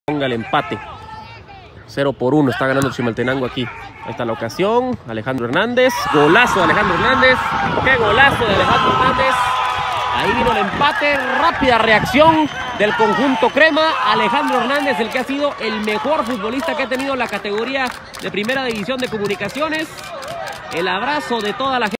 ponga el empate. 0-1 está ganando Chimaltenango aquí. Ahí está la ocasión. Alejandro Hernández. Golazo de Alejandro Hernández. ¡Qué golazo de Alejandro Hernández! Ahí vino el empate. Rápida reacción del conjunto crema. Alejandro Hernández, el que ha sido el mejor futbolista que ha tenido la categoría de primera división de Comunicaciones. El abrazo de toda la gente.